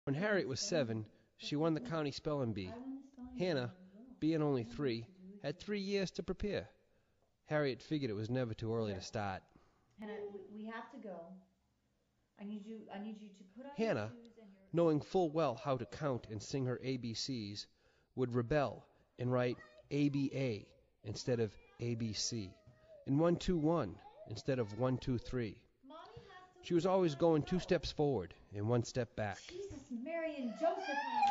When Harriet was 7, she won the county spelling bee. Hannah, being only 3, had 3 years to prepare. Harriet figured it was never too early to start. Hannah, we have to go. I need you to put on Hannah, your shoes and your... knowing full well how to count and sing her ABCs, would rebel and write ABA instead of ABC, and 1-2-1 instead of 1-2-3. She was always going 2 steps forward and 1 step back. Jesus, Mary and Joseph...